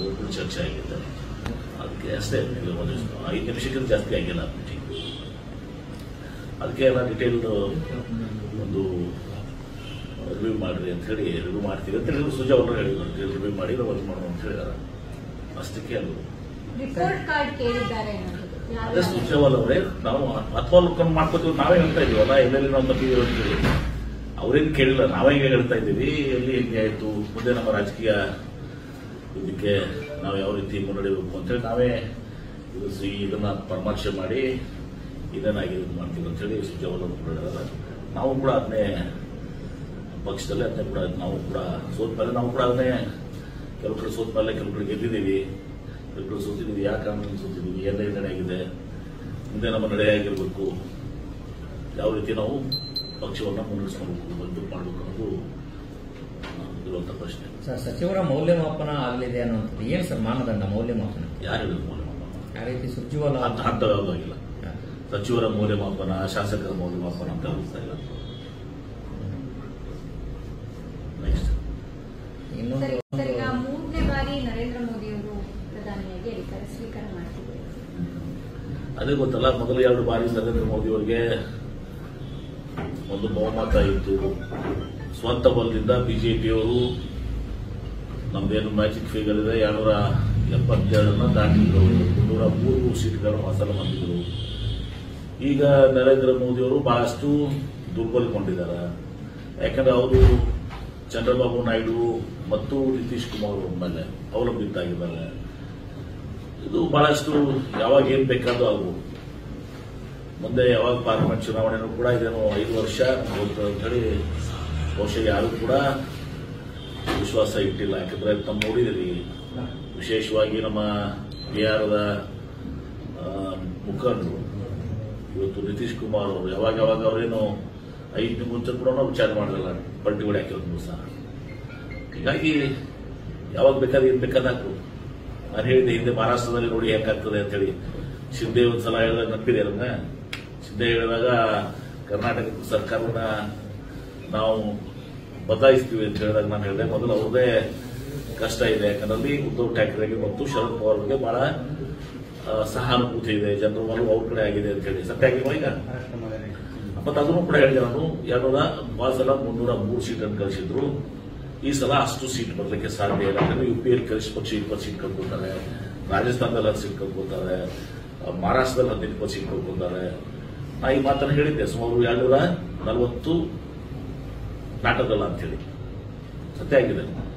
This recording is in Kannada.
ಕೂಡ ಚರ್ಚೆ ಆಗಿದೆ. ಅದಕ್ಕೆ ಅಷ್ಟೇ 5 ನಿಮಿಷಕ್ಕಿಂತ ಜಾಸ್ತಿ ಆಗಿಲ್ಲ ಮೀಟಿಂಗ್. ಅದಕ್ಕೆ ಎಲ್ಲ ಡೀಟೇಲ್ಡ್ ಒಂದು ರಿವ್ಯೂ ಮಾಡ್ರಿ ಅಂತ ಹೇಳಿ ರಿವ್ಯೂ ಮಾಡ್ತೀವಿ ಅಂತ ಹೇಳಿ ಸುಜಾ ಅವರು ಹೇಳಿದ್ರು. ರಿವ್ಯೂ ಮಾಡಿ ವರ್ಕ್ ಮಾಡೋಣ ಅಂತ ಹೇಳಿದಾರೆ. ಅಷ್ಟಕ್ಕೆ ಅದು ರಿಪೋರ್ಟ್ ಕಾರ್ಡ್ ಕೇಳಿದ್ದಾರೆ. ಅದೇ ಸುಜಾವಲ್ ಅವರೇ ನಾವು ಅತ್ವಾಲ್ಕೊಂಡು ಮಾಡ್ಕೋತೀವಿ ನಾವೇ ಹೇಳ್ತಾ ಇದೀವಲ್ಲ, ಎಲ್ಲೆಲ್ಲಿ ನಾವು ತಪ್ಪಿದ್ದೀವಿ ಅಂತ ಹೇಳಿ. ಅವರೇನು ಕೇಳಿಲ್ಲ, ನಾವೇ ಹೇಳ್ತಾ ಇದ್ದೀವಿ ಎಲ್ಲಿ ಹೆಂಗೆ ಆಯ್ತು, ಮುಂದೆ ನಮ್ಮ ರಾಜಕೀಯ ಇದಕ್ಕೆ ನಾವು ಯಾವ ರೀತಿ ಮುನ್ನಡೆಯಬೇಕು ಅಂತೇಳಿ ನಾವೇ ಇದನ್ನ ಪರಾಮರ್ಶೆ ಮಾಡಿ ಇದೇನಾಗಿದೆ ಮಾಡ್ತೀವಿ ಅಂತ ಹೇಳಿ ಸುಜಾವಲ್ ಅವರು ಕೂಡ ಹೇಳಿದಾರೆ. ನಾವು ಕೂಡ ಅದನ್ನೇ ಪಕ್ಷದಲ್ಲಿ ಅದನ್ನೇ ಕೂಡ ನಾವು ಕೂಡ ಸೋತ ಮೇಲೆ ನಾವು ಕೂಡ ಅದನ್ನೇ ಕೆಲವು ಕಡೆ ಸೋತ ಮೇಲೆ ಕೆಲವು ಕಡೆ ಗೆದ್ದಿದ್ದೀವಿ, ಕೆಲವು ಕಡೆ ಸೋತಿದ್ದೀವಿ. ಯಾವ ಕಾರಣದಿಂದ ಸೋತಿದ್ದೀವಿ, ಎಲ್ಲ ನಡೆಯಾಗಿದೆ, ಮುಂದೆ ನಮ್ಮ ನಡೆಯಾಗಿರ್ಬೇಕು, ಯಾವ ರೀತಿ ನಾವು ಪಕ್ಷವನ್ನು ಮುನ್ನಡೆಸ್ಕೊಳ್ಬೇಕು, ಮಜಬೂತ್ ಮಾಡಬೇಕು ಅನ್ನೋದು ಇರುವಂತ ಪ್ರಶ್ನೆ. ಸರ್, ಸಚಿವರ ಮೌಲ್ಯಮಾಪನ ಆಗಲಿದೆ ಅನ್ನುವಂಥದ್ದು ಏನು ಸರ್ ಮಾನದಂಡ ಮೌಲ್ಯಮಾಪನ? ಯಾರು ಹೇಳಿದ್ರು ಮೌಲ್ಯಮಾಪನ? ಆ ರೀತಿ ಸುರ್ಜಿವಾಲ ಹಂತವಾಗಿಲ್ಲ. ಸಚಿವರ ಮೌಲ್ಯಮಾಪನ, ಶಾಸಕರ ಮೌಲ್ಯಮಾಪನ ಅಂತ ಅನಿಸ್ತಾ ಇಲ್ಲ. ನೆಕ್ಸ್ಟ್ ಇನ್ನೊಂದು ಈಗ 3ನೇ ಬಾರಿ ನರೇಂದ್ರ ಮೋದಿ ಅವರು ಪ್ರಧಾನಿಯಾಗಿ ಅಧಿಕಾರ ಸ್ವೀಕಾರ ಮಾಡ್ತಿದ್ದಾರೆ. ಅದೇ ಗೊತ್ತಲ್ಲ, ಮೊದಲು 2 ಬಾರಿ ನರೇಂದ್ರ ಮೋದಿ ಅವರಿಗೆ ಒಂದು ಬಹುಮತ ಇತ್ತು. ಸ್ವಂತ ಬಲದಿಂದ ಬಿಜೆಪಿಯವರು ನಮ್ದೇನು ಮ್ಯಾಜಿಕ್ ಫಿಗರ್ ಇದೆ 277 ದಾಟಿದ್ರು, 303 ಸೀಟ್ಗಳನ್ನು ಹಾಸನ ಹೊಂದಿದ್ರು. ಈಗ ನರೇಂದ್ರ ಮೋದಿ ಅವರು ಬಹಳಷ್ಟು ದುರ್ಬಲಗೊಂಡಿದ್ದಾರೆ. ಯಾಕಂದ್ರೆ ಅವರು ಚಂದ್ರಬಾಬು ನಾಯ್ಡು ಮತ್ತು ನಿತೀಶ್ ಕುಮಾರ್ ಅವ್ರ ಮೇಲೆ ಅವಲಂಬಿತಾಗಿದ್ದಾರೆ. ಇದು ಬಹಳಷ್ಟು ಯಾವಾಗ ಏನ್ ಬೇಕಾದ್ರೂ ಆಗ್ಬೋದು. ಮುಂದೆ ಯಾವಾಗ ಪಾರ್ಲಿಮೆಂಟ್ ಚುನಾವಣೆನೂ ಕೂಡ ಇದೇನು 5 ವರ್ಷ ಹೋಗ್ತದೆ ಅಂತ ಹೇಳಿ ಬಹುಶಃ ಯಾರು ಕೂಡ ವಿಶ್ವಾಸ ಇಟ್ಟಿಲ್ಲ. ಯಾಕಂದ್ರೆ ತಮ್ಮ ನೋಡಿದಿರಿ, ವಿಶೇಷವಾಗಿ ನಮ್ಮ ಬಿಹಾರದ ಮುಖಂಡರು ಇವತ್ತು ನಿತೀಶ್ ಕುಮಾರ್ ಅವರು ಯಾವಾಗ ಅವರೇನು 5 ಮುಂಚೆ ಕೂಡ ವಿಚಾರ ಮಾಡಲಿಲ್ಲ, ಪಲ್ಟಿಗಳು ಹಾಕಿರೋದು ಸಹ. ಹೀಗಾಗಿ ಯಾವಾಗ ಬೇಕಾದ್ರೆ ಏನ್ ಬೇಕಾದಾಗ್ತದೆ. ನಾನು ಹೇಳಿದೆ ಹಿಂದೆ ಮಹಾರಾಷ್ಟ್ರದಲ್ಲಿ ನೋಡಿ ಹೇಗಾಗ್ತದೆ ಅಂತ ಹೇಳಿ. ಶಿಂದೆ ಒಂದ್ಸಲ ಹೇಳಿದಾಗ ನೆನಪಿದೆ ಅದನ್ನ. ಶಿಂದೆ ಹೇಳಿದಾಗ ಕರ್ನಾಟಕ ಸರ್ಕಾರವನ್ನ ನಾವು ಬದಲಾಯಿಸ್ತೀವಿ ಅಂತ ಹೇಳಿದಾಗ ನಾನು ಹೇಳಿದೆ ಮೊದಲು ಅವ್ರದೇ ಕಷ್ಟ ಇದೆ. ಯಾಕಂದ್ರೆ ಉದ್ಧವ್ ಠಾಕ್ರೆಗೆ ಮತ್ತು ಶರದ್ ಪವಾರ್ ಬಗ್ಗೆ ಬಹಳ ಸಹಾನುಭೂತಿ ಇದೆ, ಜನರ ಒಲವು ಅವ್ರ ಕಡೆ ಆಗಿದೆ ಅಂತ ಹೇಳಿ. ಸತ್ಯ ಆಗಿಲ್ವಾ ಈಗ? ಮತ್ತೆ ಅದನ್ನು ಕೂಡ ಹೇಳಿದೆ ನಾನು. 200 ಸಲ 303 ಸೀಟನ್ನು ಕಳಿಸಿದ್ರು. ಈ ಸಲ ಅಷ್ಟು ಸೀಟ್ ಬರಲಿಕ್ಕೆ ಸಾಧ್ಯ ಇಲ್ಲ. ಯಾಕಂದ್ರೆ ಯುಪಿಯಲ್ಲಿ ಕನಿಷ್ಠ ಪಕ್ಷ 20 ಸೀಟ್ ಕಳ್ಕೊತಾರೆ, ರಾಜಸ್ಥಾನದಲ್ಲಿ 10 ಸೀಟ್ ಕಳ್ಕೊತಾರೆ, ಮಹಾರಾಷ್ಟ್ರದಲ್ಲಿ 15 ಸೀಟ್ ಕಳ್ಕೊತಾರೆ. ನಾ ಈ ಮಾತನ್ನು ಹೇಳಿದ್ದೆ, ಸುಮಾರು 240 ದಾಟದಲ್ಲ ಅಂತ ಹೇಳಿ. ಸತ್ಯ ಆಗಿದೆ.